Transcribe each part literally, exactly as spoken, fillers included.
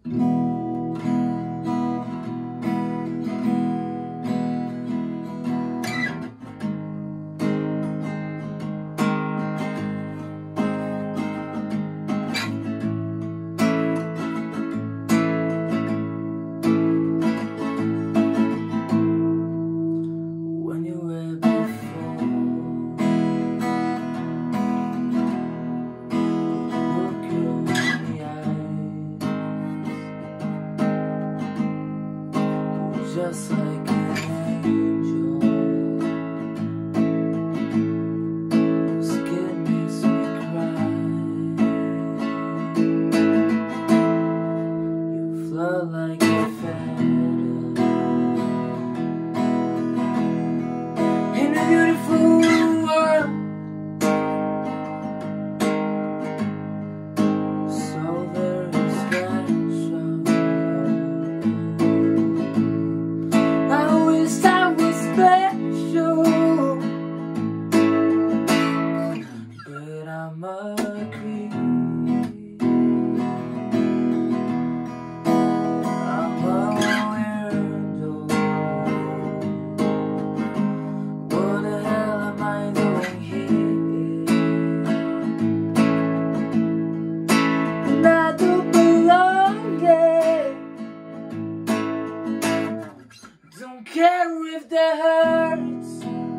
Just like an angel, your skin makes me cry. You float like a feather in a beautiful world. So very special. But I'm a creep. I'm a weirdo. What the hell am I doing here? And I don't belong there. Don't care if that hurts.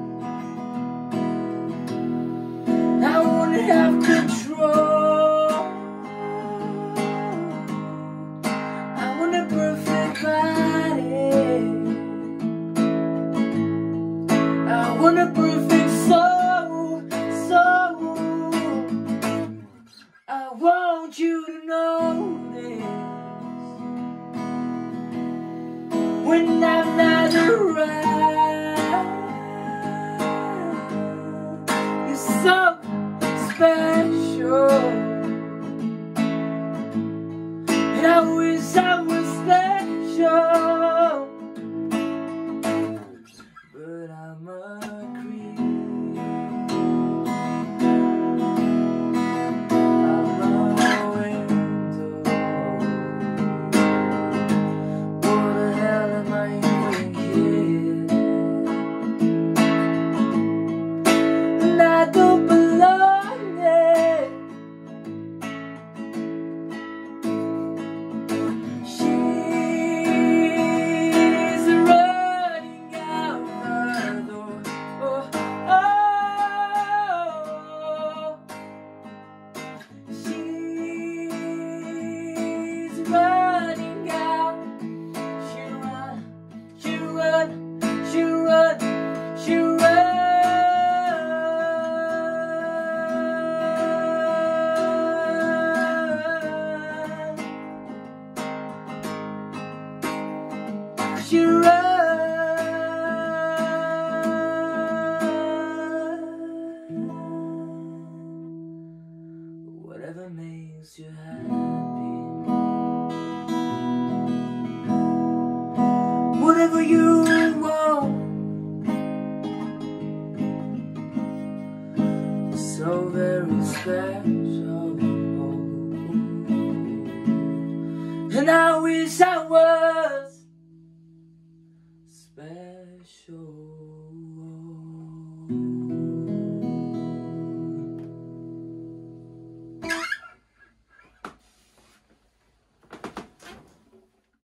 I wanna have control. I want a perfect body. I want a perfect soul, soul. I want you to know this. When I'm not around, you're so special, and I wish I was special, but I'm a creep. I'm a window. What the hell am I doing here? And I don't belong there. She's running out the door. Oh, oh. She's running out. She run, she run, she run, she run. She run. Whatever makes you happy, whatever you want. So very special, and I wish I